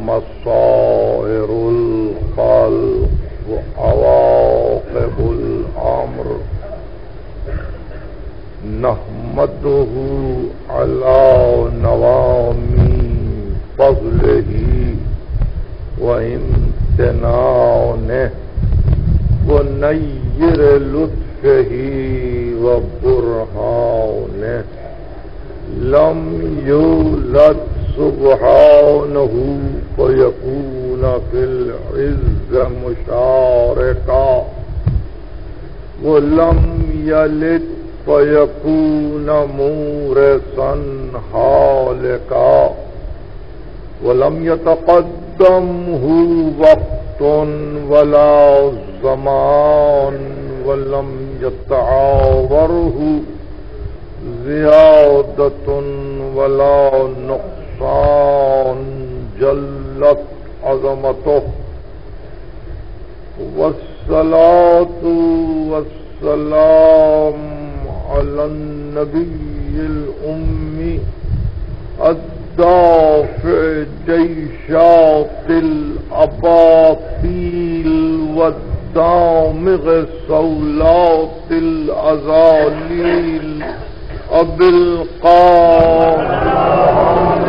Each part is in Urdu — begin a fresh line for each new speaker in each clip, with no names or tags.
مصائر الخلق وعواقب الامر نحمده على نوامی فضله وامتنانه ونیر لطفه وبرهانه لم يولد سبحانه فيكون في العز مشاركا ولم يلد فيكون مورثا هالكا ولم يتقدمه وقت ولا زمان ولم يتعاوره زيادة ولا نقصان جلت عظمته والصلاة والسلام على النبي الأمي الدافع جيشات الأباطيل والدامغ صولات الأزاليل أبي القاسم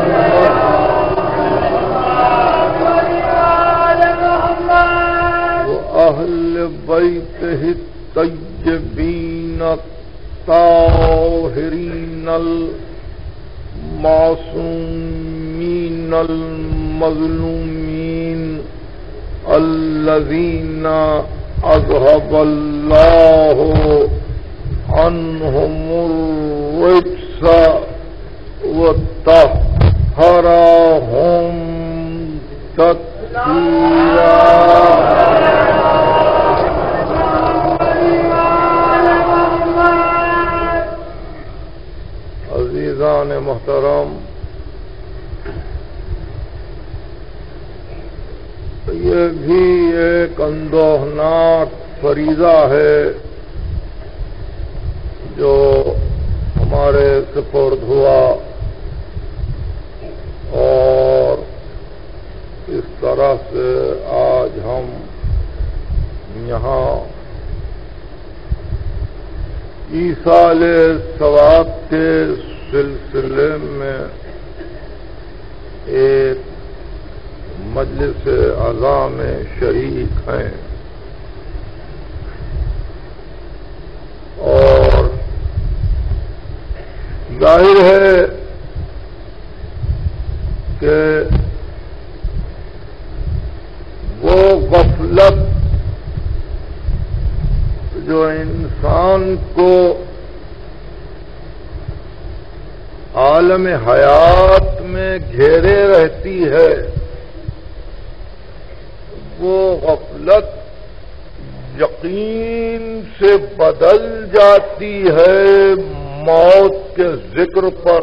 وأهل بيته الطيبين الطاهرين المعصومين المظلومين الذين أذهب الله عنهم الرجس وطهرهم تطهيرا. عزیزان محترم، یہ بھی ایک اندوہناک فریضہ ہے جو ہمارے سپرد ہوا، اور اس طرح سے آج ہم یہاں ایصال ثواب کے سلسلے میں ایک مجلس اعضاء میں شریک ہیں، اور ظاہر ہے کہ وہ غفلت جو انسان کو عالم حیات میں گھیرے رہتی ہے، وہ غفلت یقین سے بدل جاتی ہے موت کے ذکر پر،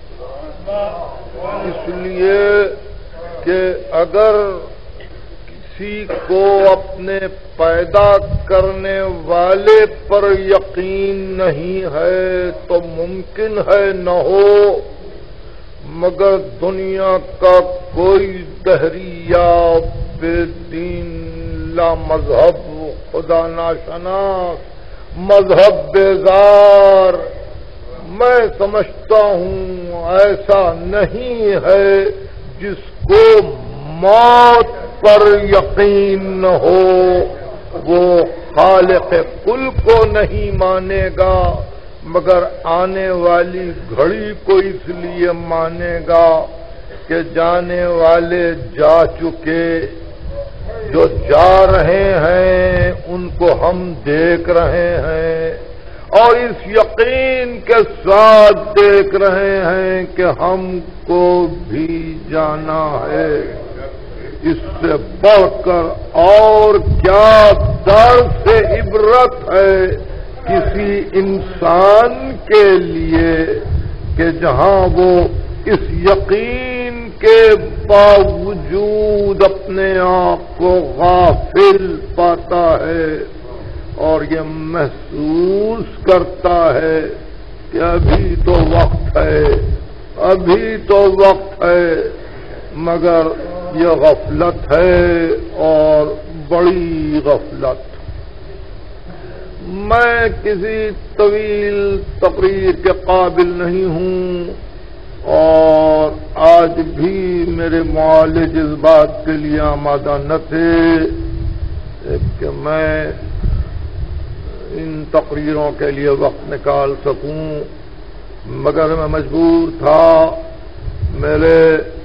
اس لیے کہ اگر کسی کو اپنے پیدا کرنے والے پر یقین نہیں ہے تو ممکن ہے نہ ہو مگر دنیا کا کوئی دہریہ بے دین لا مذہب خدا ناشناس مذہب بیزار، میں سمجھتا ہوں ایسا نہیں ہے جس کو موت پر یقین نہ ہو وہ خالق کل کو نہیں مانے گا مگر آنے والی گھڑی کو اس لیے مانے گا کہ جانے والے جا چکے، جو جا رہے ہیں ان کو ہم دیکھ رہے ہیں اور اس یقین کے ساتھ دیکھ رہے ہیں کہ ہم کو بھی جانا ہے۔ اس سے بڑھ کر اور کیا درس سے عبرت ہے کسی انسان کے لیے کہ جہاں وہ اس یقین کے باوجود اپنے آپ کو غافل پاتا ہے اور یہ محسوس کرتا ہے کہ ابھی تو وقت ہے مگر یہ غفلت ہے اور بڑی غفلت۔ میں کسی طویل تقریر کے قابل نہیں ہوں، اور آج بھی میرے معالج اس بات کے لیے آمادہ نہ تھے کہ میں ان تقریروں کے لیے وقت نکال سکوں، مگر میں مجبور تھا۔ میرے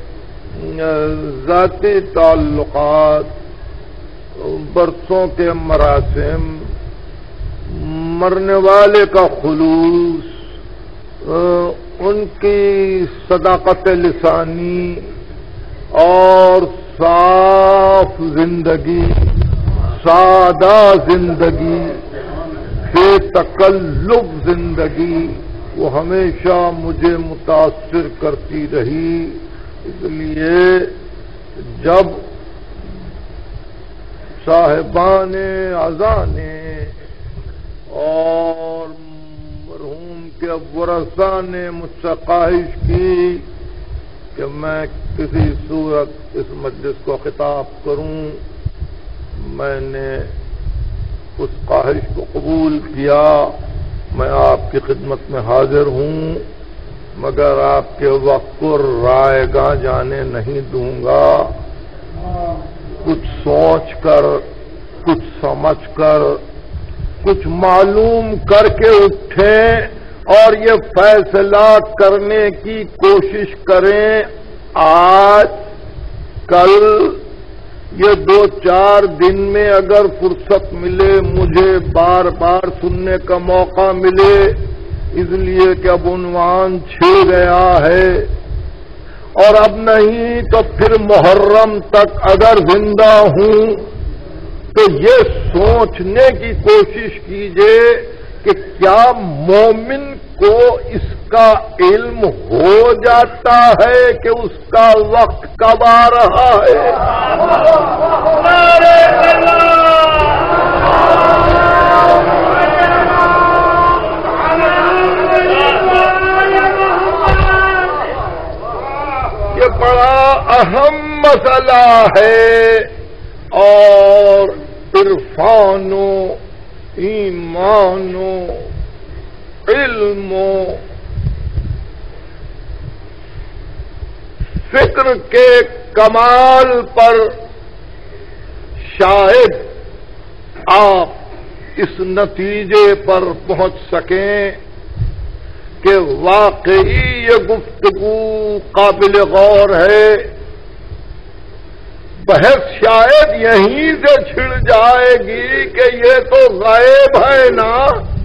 ذاتی تعلقات، برسوں کے مراسم، مرنے والے کا خلوص، ان کی صداقت لسانی اور صاف زندگی، سادہ زندگی، بے تکلف زندگی، وہ ہمیشہ مجھے متاثر کرتی رہی۔ اس لیے جب صاحبان اذانے اور مرحوم کے ورثاء نے مجھ سے خواہش کی کہ میں کسی صورت اس مجلس کو خطاب کروں، میں نے اس خواہش کو قبول کیا۔ میں آپ کی خدمت میں حاضر ہوں، مگر آپ کے وقت کو رائے گاہ جانے نہیں دوں گا۔ کچھ سوچ کر، کچھ سمجھ کر، کچھ معلوم کر کے اٹھیں اور یہ فیصلہ کرنے کی کوشش کریں آج کل یہ 2-4 دن میں اگر فرصت ملے، مجھے بار بار سننے کا موقع ملے، اس لیے کہ اب عنوان چھڑ گیا ہے، اور اب نہیں تو پھر محرم تک اگر زندہ ہوں تو یہ سوچنے کی کوشش کیجئے کہ کیا مومن کو اس کا علم ہو جاتا ہے کہ اس کا وقت کب آ رہا ہے؟ یہ بڑا اہم مسئلہ ہے، اور عرفان و ایمان و علم و فکر کے کمال پر شاید آپ اس نتیجے پر پہنچ سکیں کہ واقعی یہ گفتگو قابل غور ہے۔ بحث شاید یہیں سے چھڑ جائے گی کہ یہ تو غائب ہے نا،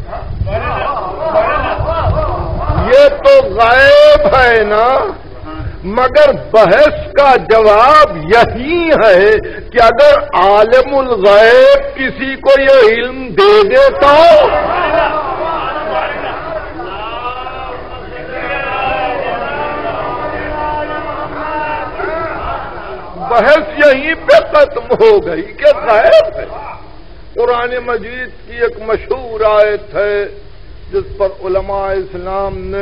یہ تو غائب ہے نا، مگر بحث کا جواب یہی ہے کہ اگر عالم الغیب کسی کو یہ علم دے دیتا بحث یہیں پہ ختم ہو گئی کہ غیب ہے۔ قرآن مجید کی ایک مشہور آیت ہے جس پر علماء اسلام نے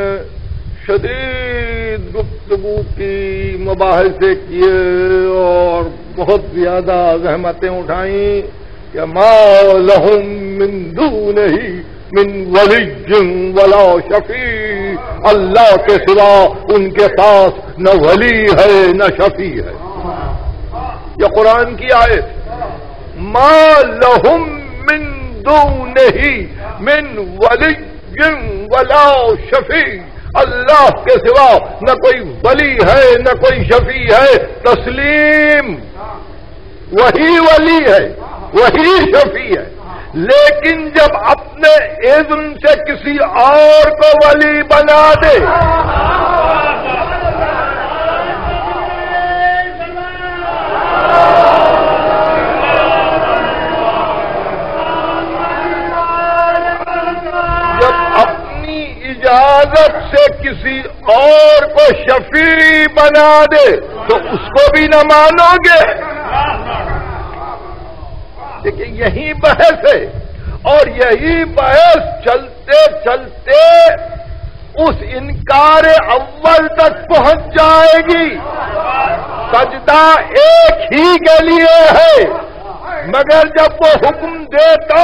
شدید گفتگو کی، مباحثے کیے اور بہت زیادہ زحمتیں اٹھائیں کہ ما لہم من دونہ من ولی ولا شفیع، اللہ کے سوا ان کے پاس نہ ولی ہے نہ شفیع ہے۔ یہ قرآن کی آیت، ما لہم من دونہ من ولی ولا شفیع، اللہ کے سوا نہ کوئی ولی ہے نہ کوئی شفیع ہے۔ تسلیم، وہی ولی ہے وہی شفیع ہے، لیکن جب اپنے اذن سے کسی اور کو ولی بنا دے اجازت سے کسی اور کو شفیع بنا دے تو اس کو بھی نہ مانو گے؟ دیکھیں یہی بحث ہے، اور یہی بحث چلتے چلتے اس انکار اول تک پہنچ جائے گی۔ سجدہ ایک ہی کے لیے ہے، مگر جب وہ حکم دے تو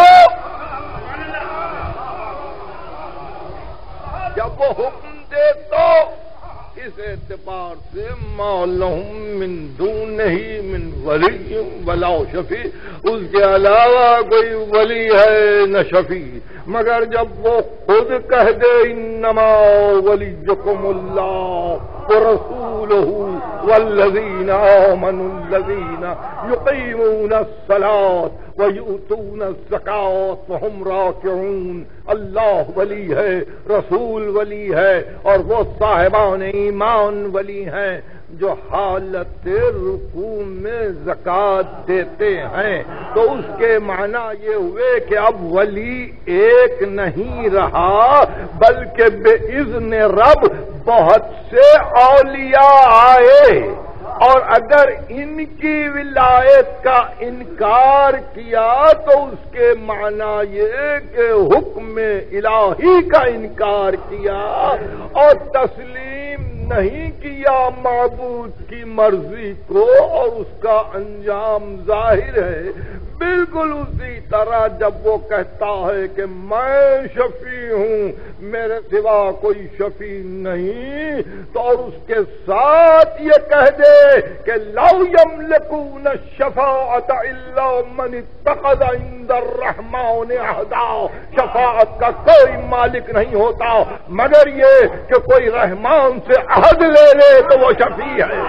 اس اعتبار سے ما لہم من دونہ من ولی ولا شفیع، اس کے علاوہ کوئی ولی ہے نہ شفیع، مگر جب وہ خود کہہ دے انما ولیکم اللہ ورسولہ والذین آمنوا الذین یقیمون الصلاۃ ویؤتون الزکاۃ وہم راکعون، اللہ ولی ہے، رسول ولی ہے، اور وہ صاحبان ایمان ولی ہیں جو حالت رکوع میں زکوٰۃ دیتے ہیں۔ تو اس کے معنی یہ ہوئے کہ اب ولی ایک نہیں رہا، بلکہ بے اذن رب بہت سے اولیاء آئے، اور اگر ان کی ولایت کا انکار کیا تو اس کے معنی یہ کہ حکم الہی کا انکار کیا اور تسلیم نہیں کیا معبود کی مرضی کو، اور اس کا انجام ظاہر ہے۔ بالکل اسی طرح جب وہ کہتا ہے کہ میں شفیع ہوں، میرے سوا کوئی شفیع نہیں، تو اور اس کے ساتھ یہ کہہ دے کہ لا یملکون الشفاعۃ الا من اتخذ عند الرحمن عہدا، شفاعت کا کوئی مالک نہیں ہوتا مگر یہ کہ کوئی رحمان سے عہد لے لے تو وہ شفیع ہے۔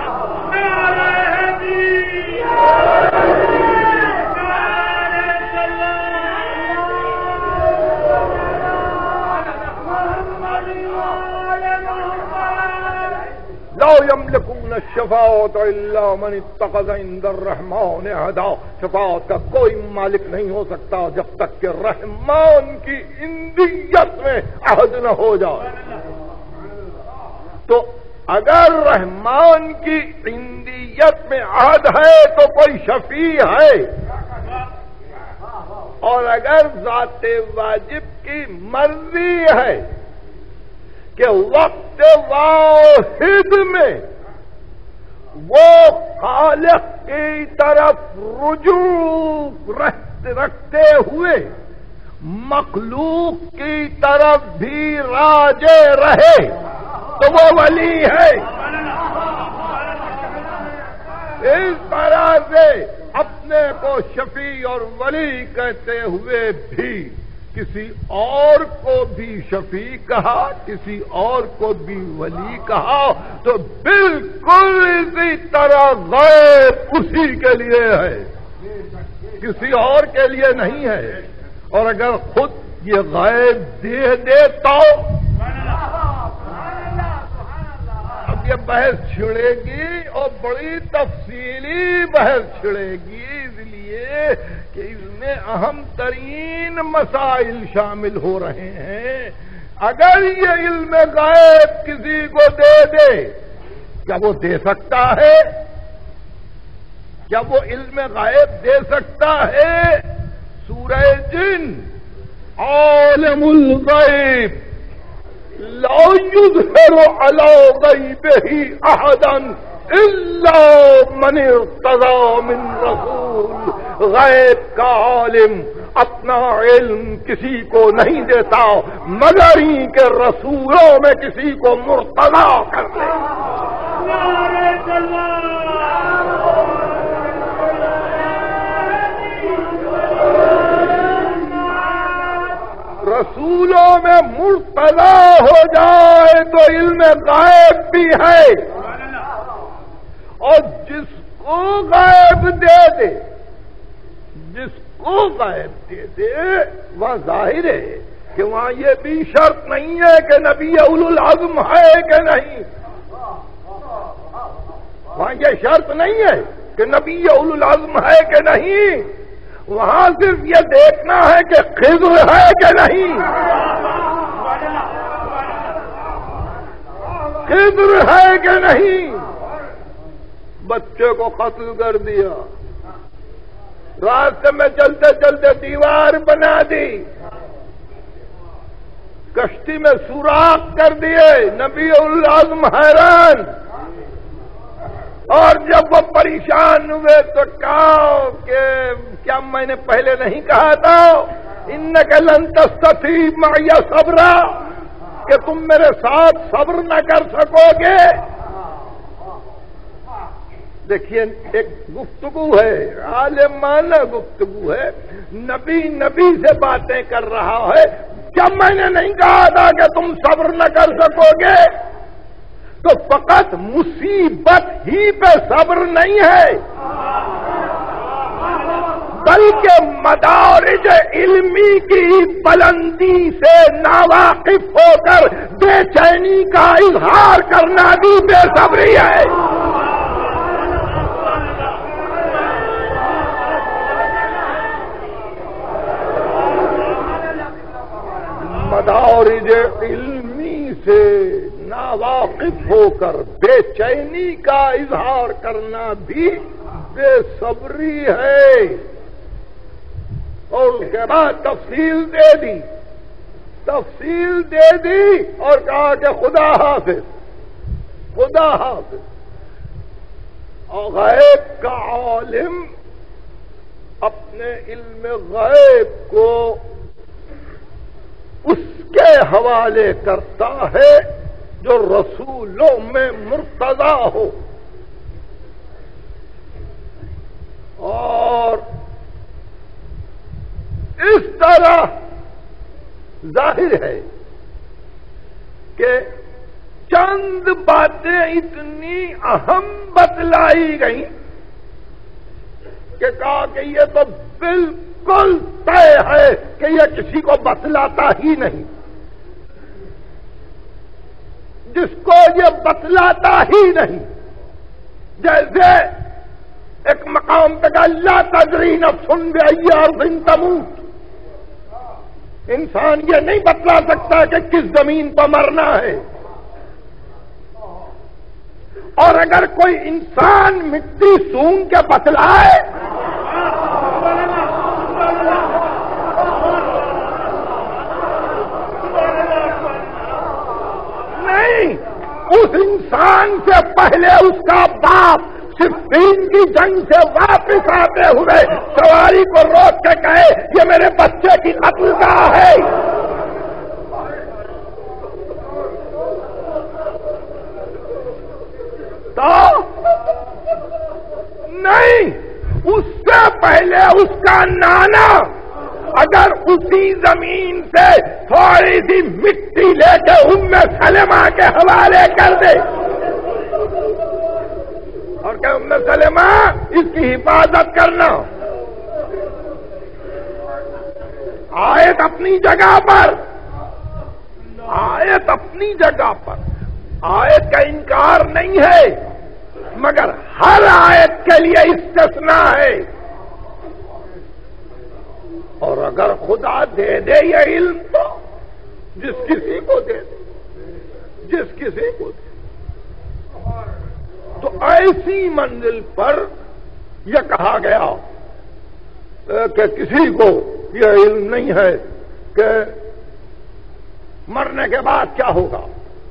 لا یملکون الشفاعۃ الا من اتخذ عند الرحمن عہدا، شفاعت کا کوئی مالک نہیں ہو سکتا جب تک کہ رحمان کی عندیت میں عہد نہ ہو جائے۔ تو اگر رحمان کی عندیت میں عہد ہے تو کوئی شفیع ہے، اور اگر ذات واجب کی مرضی ہے کہ وقت واحد میں وہ خالق کی طرف رجوع رکھتے ہوئے مخلوق کی طرف بھی راجع رہے تو وہ ولی ہے۔ اس طرح سے اپنے کو شفیع اور ولی کہتے ہوئے بھی کسی اور کو بھی شفیع کہا، کسی اور کو بھی ولی کہا، تو بالکل اسی طرح غیب اسی کے لیے ہے، کسی اور کے لیے نہیں ہے۔ اور اگر خود یہ غیب دے دیتا اب یہ بحث چھڑے گی اور بڑی تفصیلی بحث چھڑے گی، اس لیے کہ اس میں اہم ترین مسائل شامل ہو رہے ہیں۔ اگر یہ علم غیب کسی کو دے دے، کیا وہ دے سکتا ہے؟ کیا وہ علم غیب دے سکتا ہے؟ سورہ جن عالم الغیب لا یظہر علی غیبہ احدا الا من ارتضی من رسول، غیب کا عالم اپنا علم کسی کو نہیں دیتا مگر ہی کہ رسولوں میں کسی کو مرتضی کر لے۔ رسولوں میں مرتضی ہو جائے تو علم غیب بھی ہے، اور جس کو غیب دے دے، جس کو غیب دے دے وہ ظاہر ہے کہ وہاں یہ بھی شرط نہیں ہے کہ نبی اولو العزم ہے کہ نہیں، وہاں یہ شرط نہیں ہے کہ نبی اولو العزم ہے کہ نہیں، وہاں صرف یہ دیکھنا ہے کہ خضر ہے کہ نہیں، خضر ہے کہ نہیں۔ بچے کو قتل کر دیا، راستے میں چلتے چلتے دیوار بنا دی، کشتی میں سوراخ کر دیے، نبی العزم حیران، اور جب وہ پریشان ہوئے تو کہا کہ کیا میں نے پہلے نہیں کہا تھا انک لن تستطیع معی صبرا کہ تم میرے ساتھ صبر نہ کر سکو گے؟ دیکھیے ایک گفتگو ہے، عالمانہ گفتگو ہے، نبی سے باتیں کر رہا ہے۔ کیا میں نے نہیں کہا تھا کہ تم صبر نہ کر سکو گے؟ تو فقط مصیبت ہی پہ صبر نہیں ہے، بلکہ مدارج علمی کی بلندی سے ناواقف ہو کر بے چینی کا اظہار کرنا بھی بے صبری ہے۔ مدارج علمی سے ناواقف ہو کر بے چینی کا اظہار کرنا بھی بے صبری ہے۔ اور اس کے بعد تفصیل دے دی اور کہا کہ خدا حافظ اور غیب کا عالم اپنے علم غیب کو اس کے حوالے کرتا ہے جو رسولوں میں مرتضی ہو، اور اس طرح ظاہر ہے کہ چند باتیں اتنی اہم بتلائی گئیں کہ کہا کہ یہ تو بالکل طے ہے کہ یہ کسی کو بتلاتا ہی نہیں، جس کو یہ بتلاتا ہی نہیں، جیسے ایک مقام پہ کہا لا تدری نفس بأی ارض تموت، انسان یہ نہیں بتلا سکتا کہ کس زمین پر مرنا ہے، اور اگر کوئی انسان مٹی سونگ کے بتلائے نہیں، اس انسان سے پہلے اس کا باپ صفین کی جنگ سے واپس آتے ہوئے سواری کو روک کے کہے یہ میرے بچے کی قتل گاہ ہے، تو نہیں، اس سے پہلے اس کا نانا اگر اسی زمین سے تھوڑی سی مٹی لے کے ام سلمہ کے حوالے کر دے اور کہ ام سلمہ اس کی حفاظت کرنا، آیت اپنی جگہ پر، آیت کا انکار نہیں ہے، مگر ہر آیت کے لیے استثناء ہے، اور اگر خدا دے دے یہ علم تو جس کسی کو دے تو ایسی منزل پر یہ کہا گیا کہ کسی کو یہ علم نہیں ہے کہ مرنے کے بعد کیا ہوگا،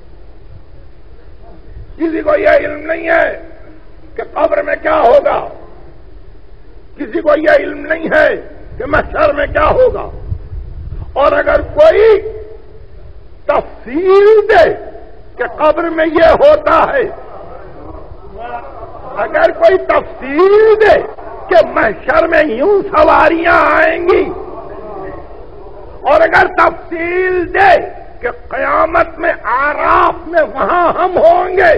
کسی کو یہ علم نہیں ہے کہ قبر میں کیا ہوگا، کسی کو یہ علم نہیں ہے کہ محشر میں کیا ہوگا، اور اگر کوئی تفصیل دے کہ قبر میں یہ ہوتا ہے، اگر کوئی تفصیل دے کہ محشر میں یوں سواریاں آئیں گی، اور اگر تفصیل دے کہ قیامت میں آراف میں وہاں ہم ہوں گے،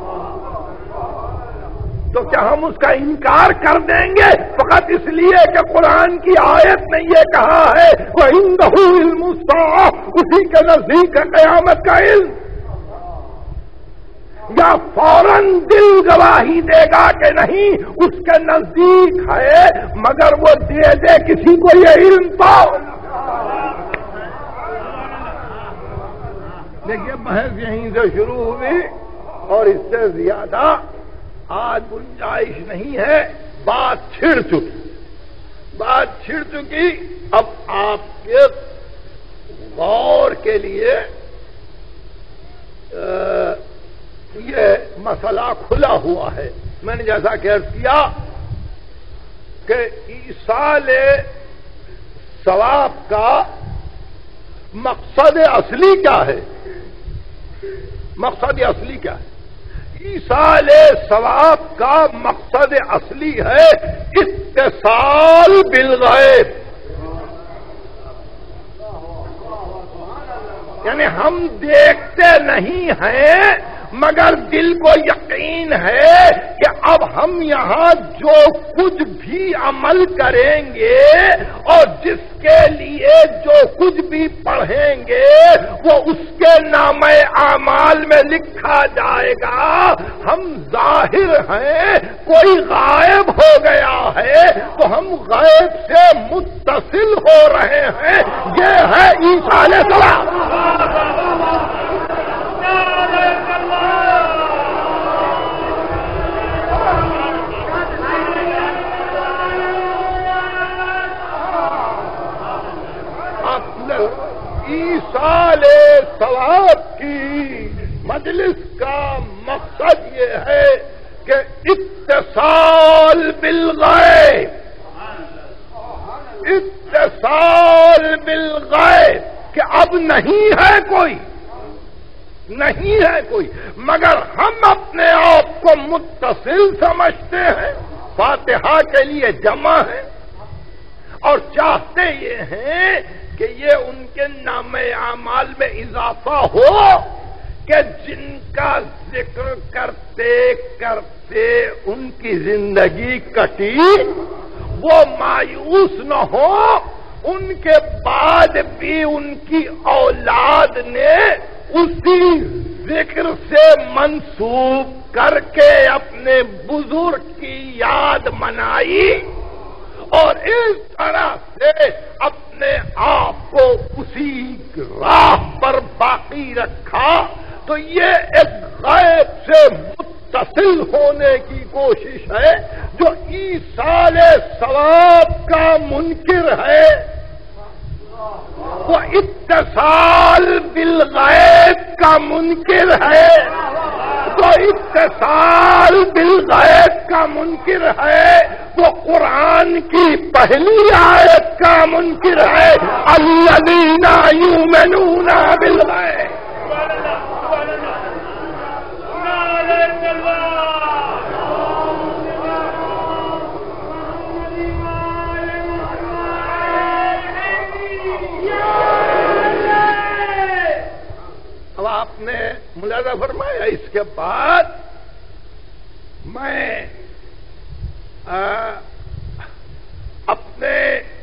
تو کیا ہم اس کا انکار کر دیں گے فقط اس لیے کہ قرآن کی آیت نے یہ کہا ہے وَعِندَهُ عِلْمُ السَّاعَةِ، اسی کے نزدیک ہے قیامت کا علم، یا فوراً دل گواہی دے گا کہ نہیں اس کے نزدیک ہے، مگر وہ دے کسی کو یہ علم تو دیکھیے بحث یہیں سے شروع ہوئی اور اس سے زیادہ آج گنجائش نہیں ہے، بات چھڑ چکی، اب آپ کے غور کے لیے یہ مسئلہ کھلا ہوا ہے۔ میں نے جیسا کہ عرض کیا کہ ایصال ثواب کا مقصد اصلی کیا ہے؟ مقصد اصلی کیا ہے؟ ایصال ثواب کا مقصد اصلی ہے اتصال بالغیب. یعنی ہم دیکھتے نہیں ہیں مگر دل کو یقین ہے کہ اب ہم یہاں جو کچھ بھی عمل کریں گے اور جس کے لیے جو کچھ بھی پڑھیں گے وہ اس کے نامہ اعمال میں لکھا جائے گا. ہم ظاہر ہیں، کوئی غائب ہو گیا ہے تو ہم غائب سے متصل ہو رہے ہیں. یہ ہے ایصال ثواب. ایصال ثواب کی مجلس کا مقصد یہ ہے کہ اتصال بالغیب، اتصال بالغیب، کہ اب نہیں ہے کوئی، نہیں ہے کوئی، مگر ہم اپنے آپ کو متصل سمجھتے ہیں. فاتحہ کے لیے جمع ہے اور چاہتے یہ ہیں کہ یہ ان کے نام اعمال میں اضافہ ہو کہ جن کا ذکر کرتے کرتے ان کی زندگی کٹی وہ مایوس نہ ہو. ان کے بعد بھی ان کی اولاد نے اسی ذکر سے منسوب کر کے اپنے بزرگ کی یاد منائی اور اس طرح سے اپنے آپ کو اسی راہ پر باقی رکھا. تو یہ ایک غیب سے متصل ہونے کی کوشش ہے. جو ایصال ثواب کا منکر ہے وہ اتصال بالغیب کا منکر ہے. جو اتصال بالغیب کا منکر ہے وہ قرآن کی پہلی آیت کا منکر ہے. الذین یؤمنون بالغیب. اب آپ نے ملاحظہ فرمایا اس کے بعد میں اپنے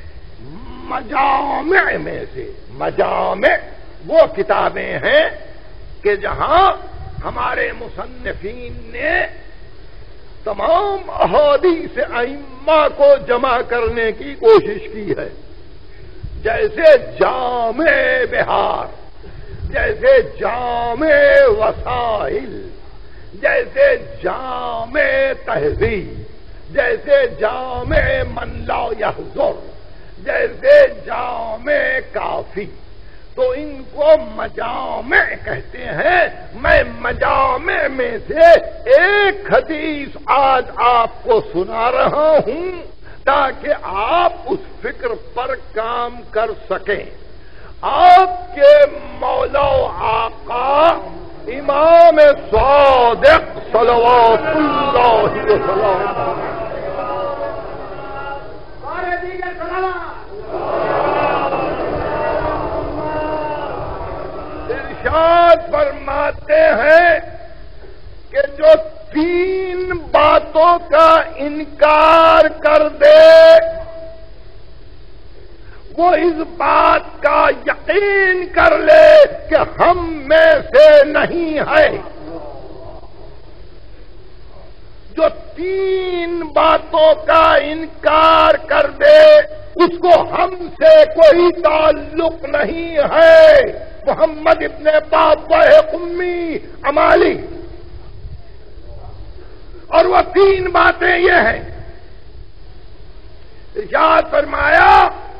مجامع میں سے، مجامع وہ کتابیں ہیں کہ جہاں ہمارے مصنفین نے تمام احادیث ائمہ کو جمع کرنے کی کوشش کی ہے، جیسے جامع بہار، جیسے جامع وسائل، جیسے جامع تہذیب، جیسے جامع من لا یحضر، جیسے جامع کافی. تو ان کو مجامع کہتے ہیں. میں مجامع میں سے ایک حدیث آج آپ کو سنا رہا ہوں تاکہ آپ اس فکر پر کام کر سکیں. آپ کے مولا و آقا امام صادق صلوات اللہ وسلم ارشاد فرماتے ہیں کہ جو 3 باتوں کا انکار کر دے وہ اس بات کا یقین کر لے کہ ہم میں سے نہیں ہے. جو 3 باتوں کا انکار کر دے اس کو ہم سے کوئی تعلق نہیں ہے. محمد ابن باب امی امالی. اور وہ 3 باتیں یہ ہیں. ارشاد فرمایا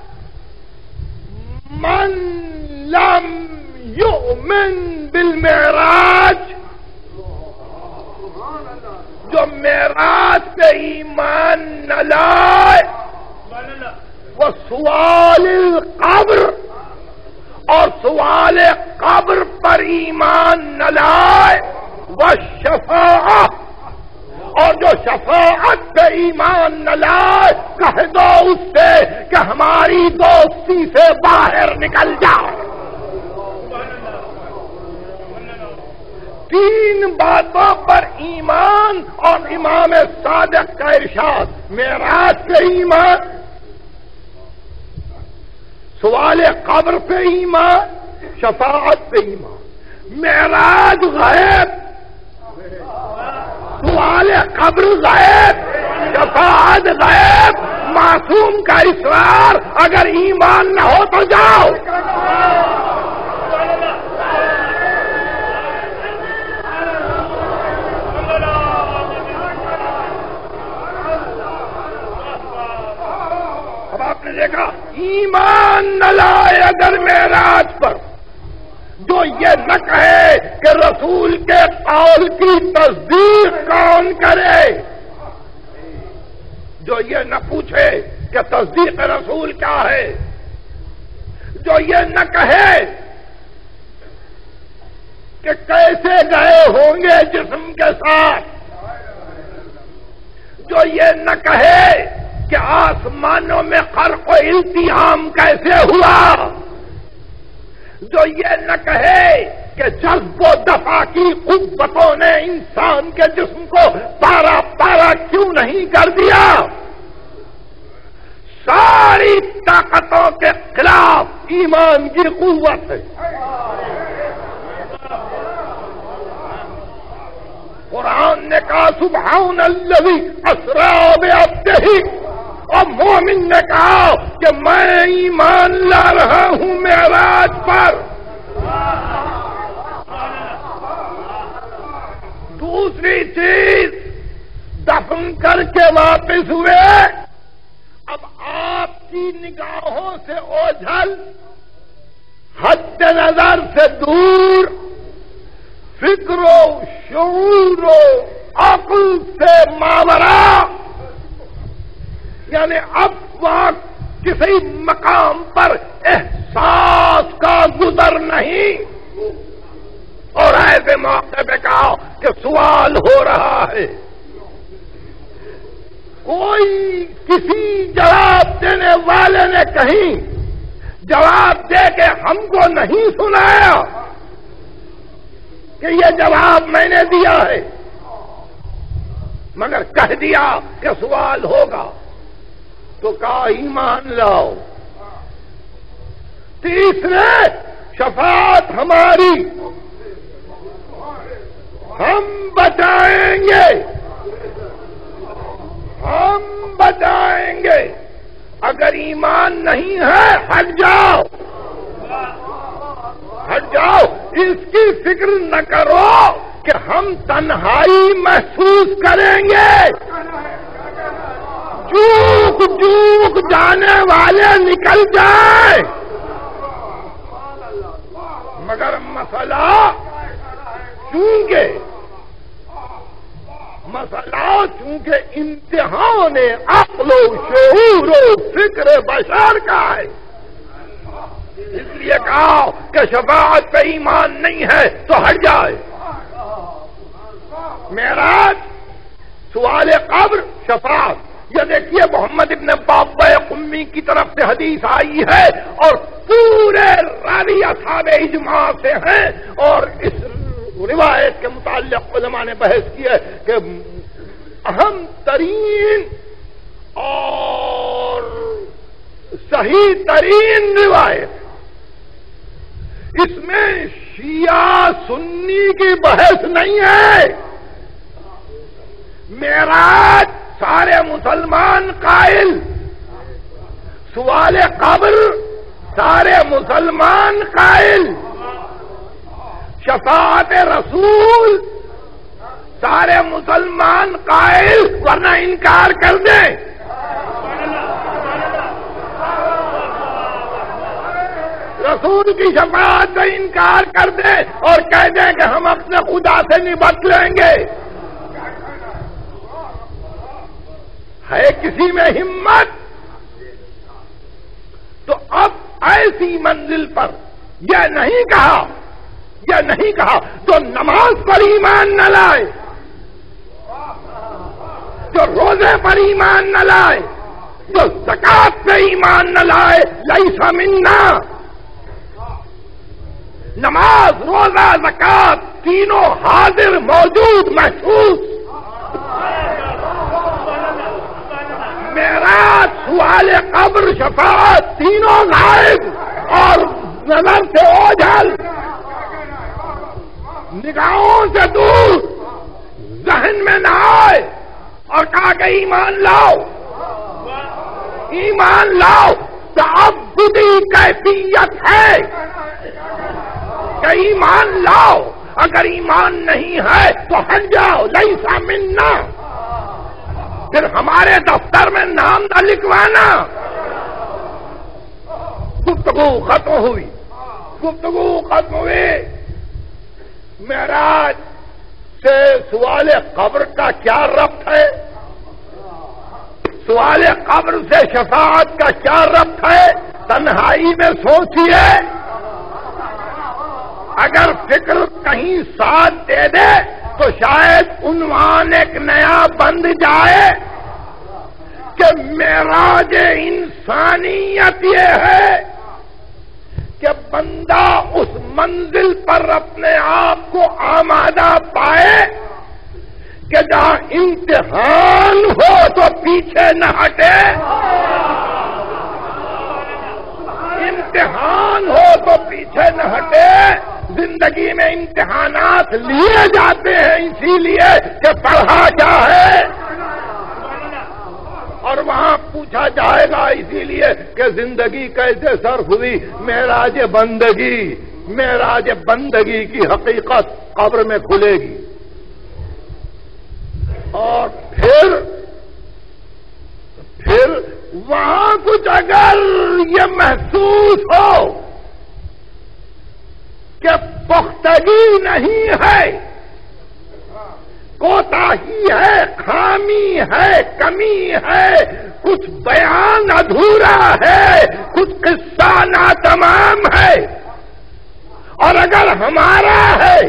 من لم یؤمن بالمعراج جو معراج پہ ایمان نہ لائے وہ سوال القبر اور سوال قبر پر ایمان نہ لائے وہ شفاعت اور جو شفاعت پہ ایمان نہ لائے کہہ دو اس سے کہ ہماری دوستی سے باہر نکل جاؤ۔ تین باتوں پر ایمان اور امام صادق کا ارشاد، معراج پہ ایمان، سوال قبر پہ ایمان، شفاعت پہ ایمان۔ معراج غیب، سوال قبر غیب، شفاعت غیب، معصوم کا اصرار، اگر ایمان نہ ہو تو جاؤ۔ اب آپ نے دیکھا ایمان نہ لائے اگر معراج پر، جو یہ نہ کہے کہ رسول کے قول کی تصدیق کون کرے، جو یہ نہ پوچھے کہ تصدیق رسول کیا ہے، جو یہ نہ کہے کہ کیسے گئے ہوں گے جسم کے ساتھ، جو یہ نہ کہے کہ آسمانوں میں خرق و التحام کیسے ہوا، جو یہ نہ کہے کہ جذب و دفع کی قوتوں نے انسان کے جسم کو پارا پارا کیوں نہیں کر دیا، ساری طاقتوں کے خلاف ایمان کی قوت ہے۔ قرآن نے کہا سبحان الذی اسری بعبدہ، اور مومن نے کہا کہ میں ایمان لا رہا ہوں معراج پر۔ دوسری چیز، دفن کر کے واپس ہوئے، اب آپ کی نگاہوں سے اوجھل، حد نظر سے دور، فکر و شعور و عقل سے ماورا، یعنی اب وقت کسی مقام پر احساس کا گزر نہیں، اور ایسے موقع پہ کہا کہ سوال ہو رہا ہے، کوئی کسی جواب دینے والے نے کہیں جواب دے کے ہم کو نہیں سنایا کہ یہ جواب میں نے دیا ہے، مگر کہہ دیا کہ سوال ہوگا، تو کہا ایمان لاؤ۔ تیسرے، شفاعت ہماری، ہم بچائیں گے، ہم بچائیں گے، اگر ایمان نہیں ہے ہٹ جاؤ، ہٹ جاؤ، اس کی فکر نہ کرو کہ ہم تنہائی محسوس کریں گے، چوک چوک جانے والے نکل جائیں، مگر مسئلہ چونکہ امتحان عقل و شعور و فکر بشر کا ہے، اس لیے کہا کہ شفاعت پہ ایمان نہیں ہے تو ہٹ جائے۔ معراج، سوال قبر، شفاعت، یہ دیکھیے محمد ابن بابا قمی کی طرف سے حدیث آئی ہے اور پورے راوی اصحاب اجماع سے ہیں، اور اس روایت کے متعلق علماء نے بحث کی ہے کہ اہم ترین اور صحیح ترین روایت، اس میں شیعہ سنی کی بحث نہیں ہے، معراج سارے مسلمان قائل، سوال قبر سارے مسلمان قائل، شفاعت رسول سارے مسلمان قائل، ورنہ انکار کر دیں۔ رسول کی شفاعت سے انکار کر دیں اور کہہ دیں کہ ہم اپنے خدا سے نبٹ لیں گے، ہے کسی میں ہمت تو اب ایسی منزل پر یہ نہیں کہا جو نماز پر ایمان نہ لائے، جو روزے پر ایمان نہ لائے، جو زکات پہ ایمان نہ لائے، لیس منا۔ نماز، روزہ، زکات تینوں حاضر، موجود، محسوس، معراج، سوال قبر، شفاعت تینوں غائب اور نظر سے اوجھل، نگاہوں سے دور، ذہن میں نہ آئے، اور کہا کہ ایمان لاؤ، ایمان لاؤ۔ تعبدی کیفیت ہے کہ ایمان لاؤ، اگر ایمان نہیں ہے تو ہٹ جاؤ، لیس منا، پھر ہمارے دفتر میں نام نہ لکھوانا۔ گفتگو ختم ہوئی، معراج سے سوال قبر کا کیا ربط ہے؟ سوال قبر سے شفاعت کا کیا ربط ہے؟ تنہائی میں سوچیے، اگر فکر کہیں ساتھ دے دے تو شاید عنوان ایک نیا بن جائے کہ معراج انسانیت یہ ہے کہ بندہ اس منزل پر اپنے آپ کو آمادہ پائے کہ جہاں امتحان ہو تو پیچھے نہ ہٹے، امتحان ہو تو پیچھے نہ ہٹے۔ زندگی میں امتحانات لیے جاتے ہیں اسی لیے کہ پڑھا کیا ہے، اور وہاں پوچھا جائے گا اسی لیے کہ زندگی کیسے صرف ہوئی۔ معراج بندگی کی حقیقت قبر میں کھلے گی، اور پھر وہاں کچھ اگر یہ محسوس ہو کہ پختگی نہیں ہے، کوتاہی ہے، خامی ہے، کمی ہے، کچھ بیان ادھورا ہے، کچھ قصہ ناتمام ہے، اور اگر ہمارا ہے،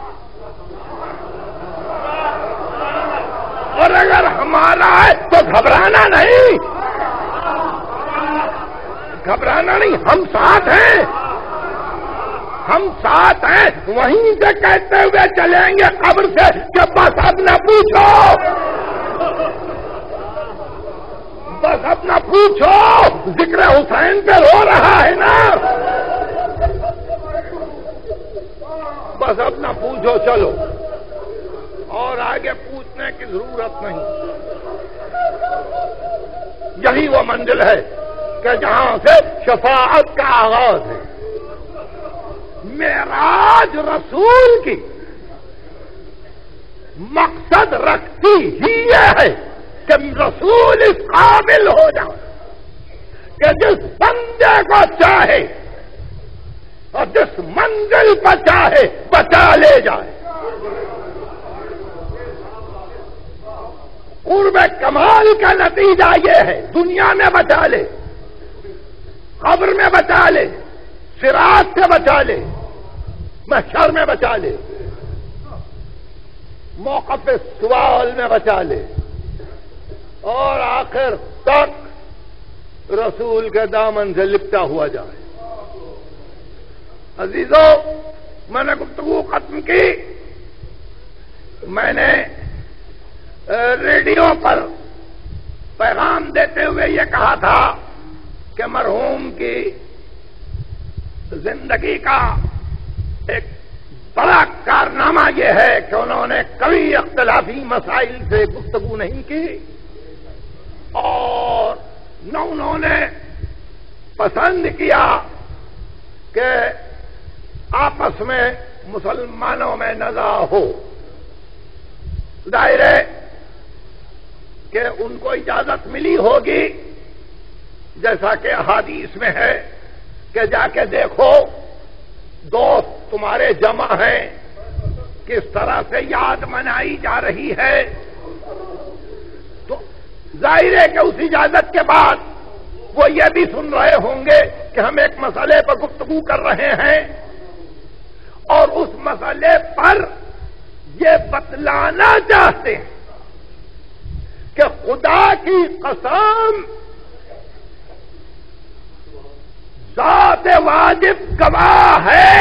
تو گھبرانا نہیں، ہم ساتھ ہیں، وہیں سے کہتے ہوئے چلیں گے قبر سے کہ بس اب نہ پوچھو، ذکر حسین پہ رو رہا ہے نا، بس اب نہ پوچھو، چلو، اور آگے پوچھنے کی ضرورت نہیں۔ یہی وہ منزل ہے کہ جہاں سے شفاعت کا آغاز ہے۔ معراج رسول کی مقصد رکھتی ہی یہ ہے کہ رسول اس قابل ہو جائے کہ جس بندے کو چاہے اور جس منزل پر چاہے بچا لے جائے۔ قرب کمال کا نتیجہ یہ ہے، دنیا میں بچا لے، قبر میں بچا لے، صراط سے بچا لے، محشر میں بچا لے، موقف سوال میں بچا لے، اور آخر تک رسول کے دامن سے لپٹا ہوا جائے۔ عزیزو، میں نے گفتگو ختم کی، میں نے ریڈیو پر پیغام دیتے ہوئے یہ کہا تھا کہ مرحوم کی زندگی کا ایک بڑا کارنامہ یہ ہے کہ انہوں نے کبھی اختلافی مسائل سے گفتگو نہیں کی، اور نہ انہوں نے پسند کیا کہ آپس میں مسلمانوں میں نزاع ہو۔ ظاہر ہے کہ ان کو اجازت ملی ہوگی، جیسا کہ احادیث میں ہے کہ جا کے دیکھو دوست تمہارے جمع ہیں، کس طرح سے یاد منائی جا رہی ہے۔ تو ظاہر ہے کہ اس اجازت کے بعد وہ یہ بھی سن رہے ہوں گے کہ ہم ایک مسئلے پر گفتگو کر رہے ہیں اور اس مسئلے پر یہ بتلانا چاہتے ہیں کہ خدا کی قسم ذات واجب گواہ ہے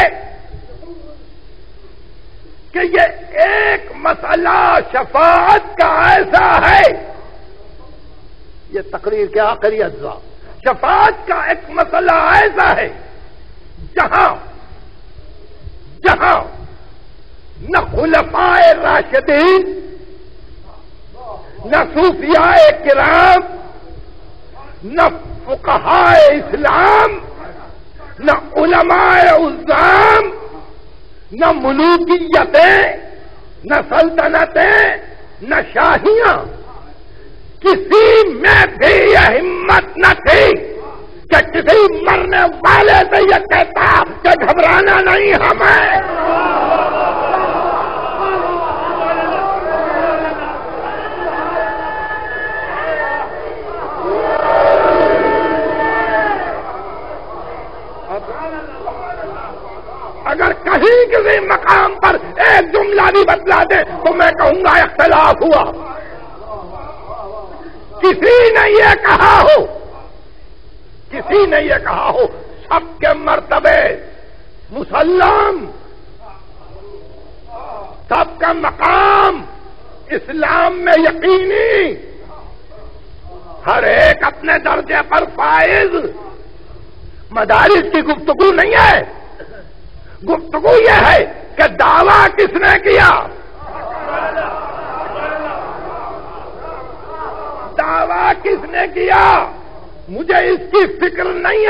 کہ یہ ایک مسئلہ شفاعت کا ایسا ہے. یہ تقریر کے آخری اجزاء. شفاعت کا ایک مسئلہ ایسا ہے جہاں نہ خلفائے راشدین، نہ صوفیاء کرام، نہ فقہائے اسلام، نہ علماء عظام، نہ ملوکیتیں، نہ سلطنتیں، نہ شاہیاں، کسی میں بھی یہ ہمت نہ تھی کہ کسی مرنے والے سے یہ کہتا کہ گھبرانا نہیں ہمیں. اگر کہیں کسی مقام پر ایک جملہ بھی بتلا دے تو میں کہوں گا اختلاف ہوا. کسی نے یہ کہا ہو سب کے مرتبے مسلم، سب کا مقام اسلام میں یقینی، ہر ایک اپنے درجے پر فائز. مدارس کی گفتگو نہیں ہے. گفتگو یہ ہے کہ دعویٰ کس نے کیا، دعویٰ کس نے کیا. مجھے اس کی فکر نہیں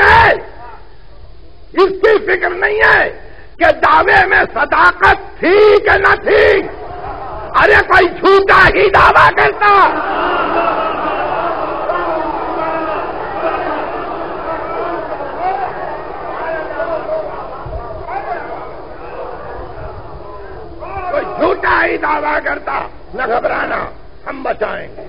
ہے کہ دعوے میں صداقت تھی کہ نہ تھی. ارے کوئی جھوٹا ہی دعویٰ کرتا. کوئی جھوٹا ہی دعویٰ کرتا. نہ گھبرانا، ہم بچائیں گے.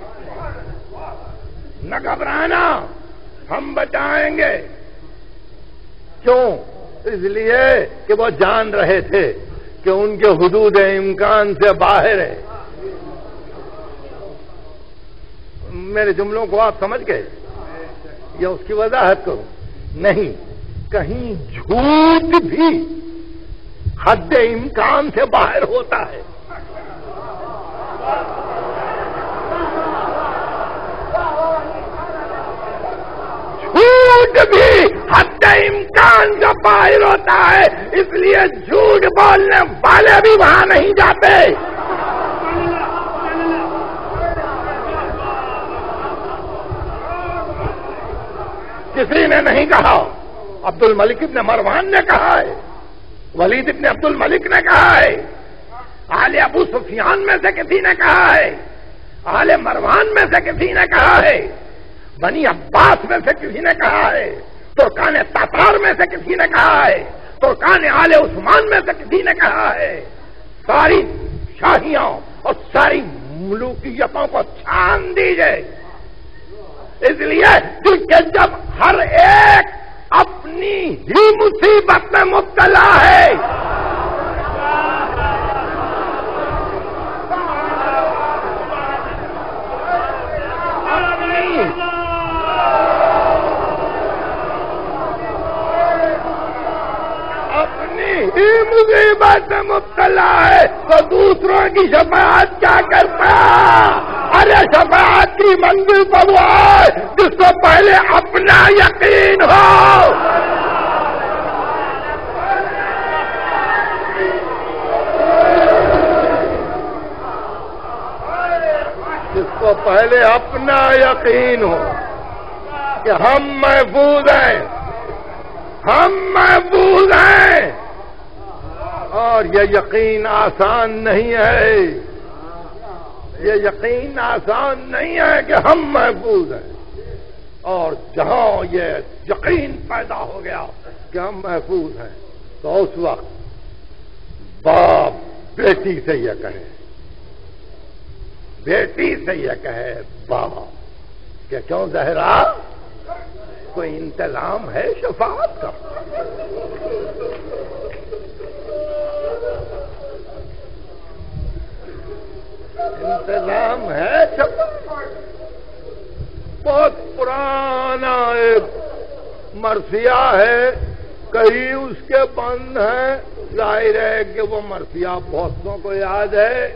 نہ گھبرانا، ہم بچائیں گے. کیوں؟ اس لیے کہ وہ جان رہے تھے کہ ان کے حدود امکان سے باہر ہے. میرے جملوں کو آپ سمجھ گئے یا اس کی وضاحت کروں؟ نہیں، کہیں جھوٹ بھی حد امکان سے باہر ہوتا ہے. جھوٹ بھی حد امکان سے باہر ہوتا ہے. اس لیے جھوٹ بولنے والے بھی وہاں نہیں جاتے. کسی نے نہیں کہا. عبد الملک ابن مروان نے کہا ہے، ولید ابن عبد الملک نے کہا ہے، آل ابو سفیان میں سے کسی نے کہا ہے، آل مروان میں سے کسی نے کہا ہے، بنی عباس میں سے کسی نے کہا ہے، ترکان تاتار میں سے کسی نے کہا ہے، ترکان آل عثمان میں سے کسی نے کہا ہے. ساری شاہیوں اور ساری ملوکیتوں کو چھان دیجئے. اس لیے کہ جب ہر ایک اپنی ہی مصیبت میں مبتلا ہے، مصیبت میں مبتلا ہے تو دوسروں کی شفاعت کیا کرتا؟ ارے شفاعت کی منزل پر وہ ہے جس کو پہلے اپنا یقین ہو. جس کو پہلے اپنا یقین ہو کہ ہم محفوظ ہیں، ہم محفوظ ہیں. اور یہ یقین آسان نہیں ہے، یہ یقین آسان نہیں ہے کہ ہم محفوظ ہیں. اور جہاں یہ یقین پیدا ہو گیا کہ ہم محفوظ ہیں تو اس وقت باپ بیٹی سے یہ کہے، بیٹی سے یہ کہے باپ کہ کیوں زہرا کوئی انتظام ہے شفاعت کا؟ انتظام ہے شفاعت؟ بہت پرانا ایک مرثیہ ہے، کہیں اس کے بند ہیں، ظاہر ہے کہ وہ مرثیہ بہتوں کو یاد ہے۔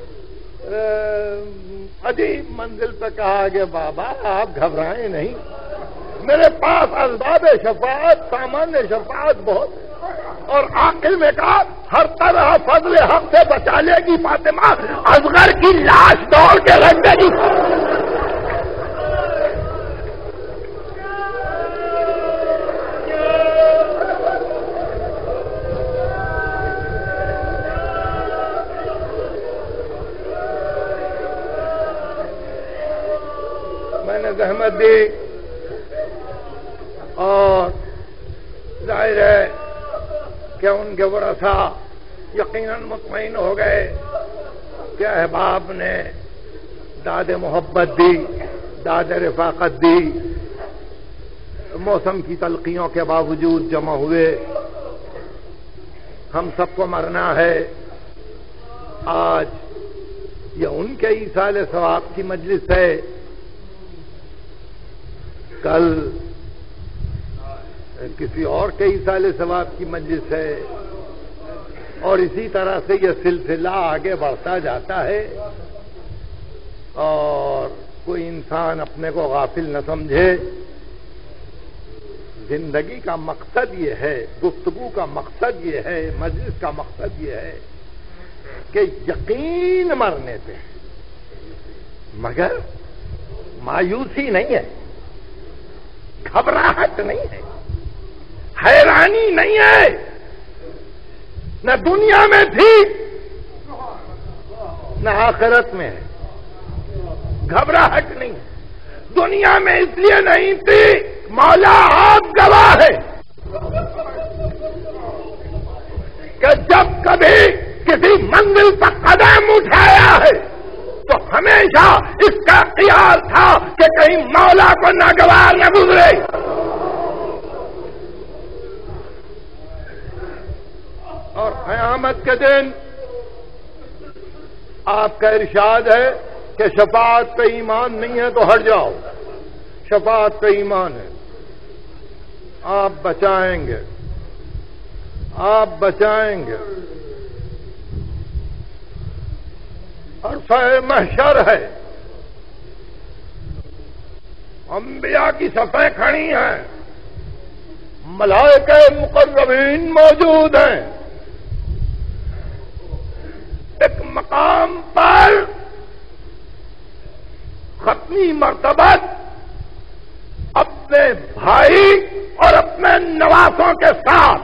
عجیب منزل پہ کہا کہ بابا آپ گھبرائیں نہیں، میرے پاس اسباب شفاعت، سامان شفاعت بہت ہے۔ اور آخر میں کہا ہر طرح فضل حق سے بچا لے گی فاطمہ، اصغر کی لاش دوڑ کے رکھ دے گی۔ میں نے زحمت دی اور ظاہر ہے کہ ان کے ورثہ یقیناً مطمئن ہو گئے کہ احباب نے داد محبت دی، داد رفاقت دی۔ موسم کی تلخیوں کے باوجود جمع ہوئے، ہم سب کو مرنا ہے۔ آج یہ ان کے ایصال ثواب کی مجلس ہے، کل کسی اور کے ایصال ثواب کی مجلس ہے، اور اسی طرح سے یہ سلسلہ آگے بڑھتا جاتا ہے۔ اور کوئی انسان اپنے کو غافل نہ سمجھے، زندگی کا مقصد یہ ہے، گفتگو کا مقصد یہ ہے، مجلس کا مقصد یہ ہے کہ یقین مرنے پہ، مگر مایوسی نہیں ہے، گھبراہٹ نہیں ہے، حیرانی نہیں ہے، نہ دنیا میں تھی نہ آخرت میں ہے، گھبراہٹ نہیں ہے۔ دنیا میں اس لیے نہیں تھی، مولا آپ گواہ ہے کہ جب کبھی کسی منزل پر قدم اٹھایا ہے تو ہمیشہ اس کا خیال تھا کہ کہیں مولا کو ناگوار نہ گزرے۔ اور قیامت کے دن آپ کا ارشاد ہے کہ شفاعت پہ ایمان نہیں ہے تو ہٹ جاؤ، شفاعت پہ ایمان ہے، آپ بچائیں گے، آپ بچائیں گے۔ اور عرصہ محشر ہے، انبیاء کی صفیں کھڑی ہیں، ملائکہ مقربین موجود ہیں۔ ایک مقام پر ختمی مرتبت اپنے بھائی اور اپنے نواسوں کے ساتھ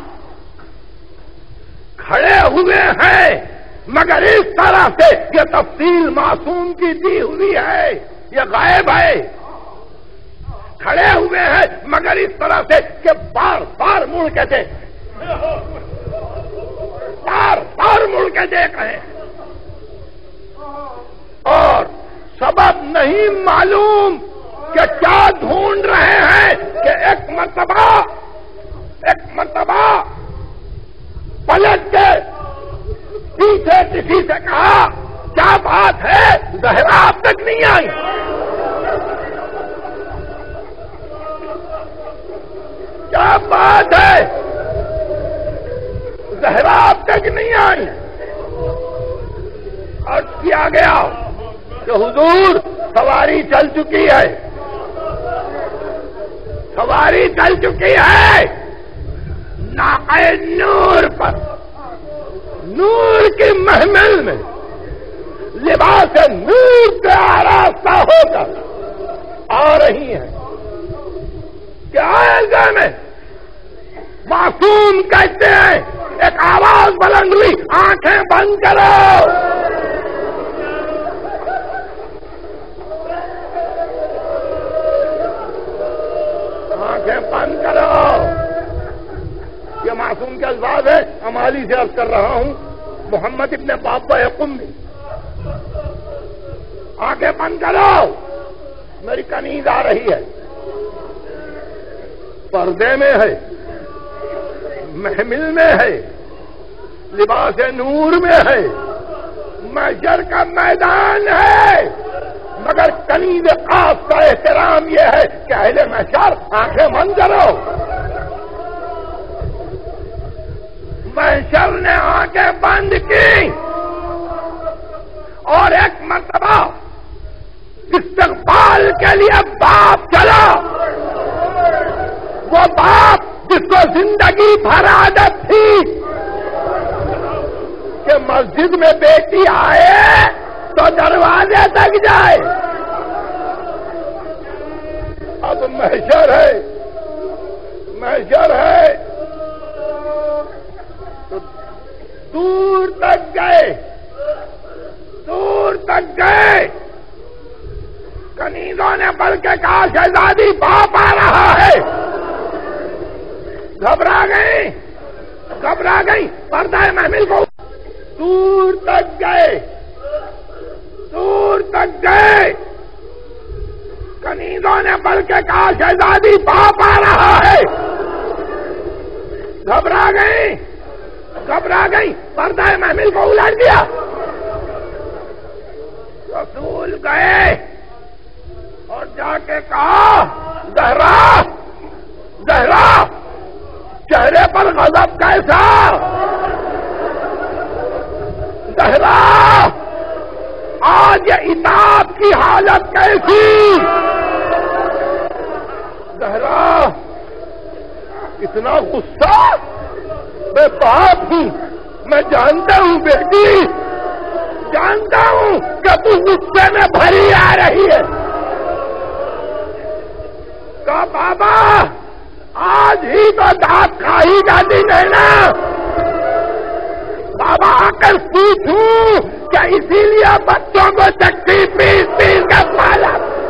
کھڑے ہوئے ہیں، مگر اس طرح سے یہ تفصیل معصوم کی دی ہوئی ہے، یہ غائب ہے۔ کھڑے ہوئے ہیں مگر اس طرح سے کہ بار بار مڑ کے دیکھ، بار بار مڑ کے دیکھ رہے ہیں، اور سبب نہیں معلوم کہ کیا ڈھونڈ رہے ہیں کہ ایک مرتبہ پلٹ کے پیچھے کسی سے کہا کیا بات ہے، زہرا اب تک نہیں آئی، کیا بات ہے، زہرا اب تک نہیں آئی۔ عرض کیا گیا کہ حضور سواری چل چکی ہے، سواری چل چکی ہے، ناقہ نور پر، نور کی محمل میں لباس نور سے آراستہ ہو کر آ رہی ہیں۔ کیا ایسے میں معصوم کہتے ہیں، ایک آواز بلند ہوئی، آنکھیں بند کرو۔ آنکھیں بند کرو، یہ معصوم کے الفاظ ہے، امالی سے عرض کر رہا ہوں، محمد ابن بابا قمی۔ آنکھیں بند کرو، میری کنیز آ رہی ہے، پردے میں ہے، محمل میں ہے، لباس نور میں ہے، محشر کا میدان ہے، مگر کنیز خاص کا احترام یہ ہے کہ اہل محشر آنکھیں بند کرو۔ محشر نے آنکھیں بند کی اور ایک مرتبہ استقبال کے لیے باپ چلا، وہ باپ جس کو زندگی بھر عادت تھی کہ مسجد میں بیٹی آئے تو دروازے تک جائے، اب محشر ہے، محشر ہے تو دور تک گئے، دور تک گئے، کنیزوں نے بل کے کہا شہزادی باپ آ رہا ہے، گھبرا گئی، گھبرا گئی، پردہ محمل کو دور تک گئے، دور تک گئے، کنیزوں نے بل کے کہا شہزادی باپ آ رہا ہے، گھبرا گئی، گھبرا گئی، پردہ محمل کو الٹ دیا، رسول گئے اور جا کے کہا زہرا، زہرا چہرے پر غضب کیسا، زہرا آج یہ عتاب کی حالت کیسی، زہرا اتنا غصہ، میں باپ ہوں، میں جانتا ہوں بیٹی، جانتا ہوں کہ تو غصے میں بھری آ رہی ہے، کہا بابا آج ہی تو دانت کھائی کا دن ہے نا، بابا آ کر پوچھوں کیا اسی لیے بچوں کو چکتی پیس پیس کا پالا،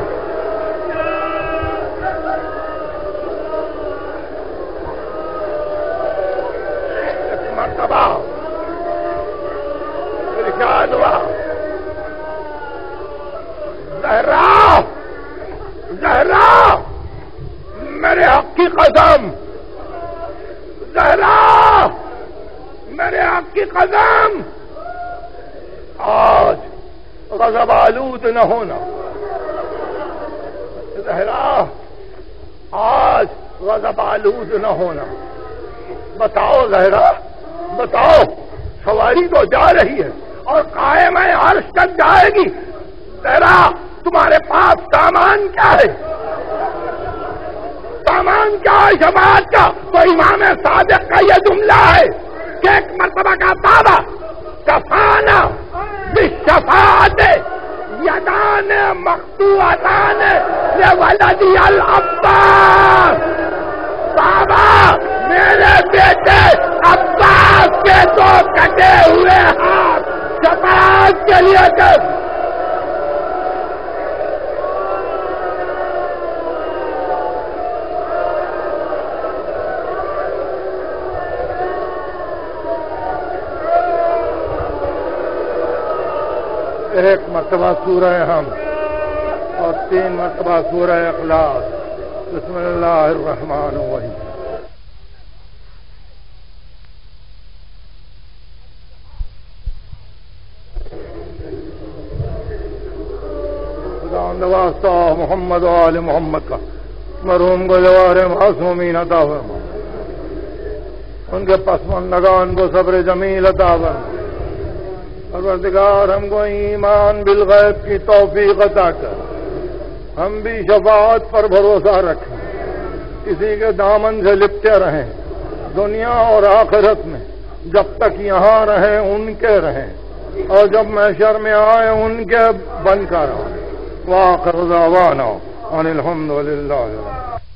ایک مرتبہ ارشاد ہوا زہرا، زہرا میرے حق کی قسم، زہرا میرے حق کی قسم، آج غضب آلود نہ ہونا، زہرا آج غضب آلود نہ ہونا، بتاؤ زہرا بتاؤ، سواری تو جا رہی ہے اور قائم عرش تک جائے گی، زہرا تمہارے پاس سامان کیا ہے، سامان کیا ہے شفاعت کا، تو امام صادق کا یہ جملہ ہے کہ ایک مرتبہ کا بابا کفانا بالشفاعت یدان مقطوعتان لولدی العباس، بابا میرے بیٹے عباس کے دو کٹے ہوئے ہاتھ شفاعت کے لیے کر، ایک مرتبہ سورہ ہم اور 3 مرتبہ سورہ اخلاص، بسم اللہ الرحمن الرحیم۔ خدا واسطہ محمد و آل محمد کا مرحوم کو جوار معصومین عطا فرما، ان کے پسماندگان کو صبر جمیل عطا فرما، پروردگار ہم کو ایمان بالغیب کی توفیق عطا کر، ہم بھی شفاعت پر بھروسہ رکھیں، کسی کے دامن سے لپٹے رہیں، دنیا اور آخرت میں جب تک یہاں رہیں ان کے رہیں، اور جب محشر میں آئے ان کے بن کر آئیں، وآخر دعوانا ان الحمد للہ۔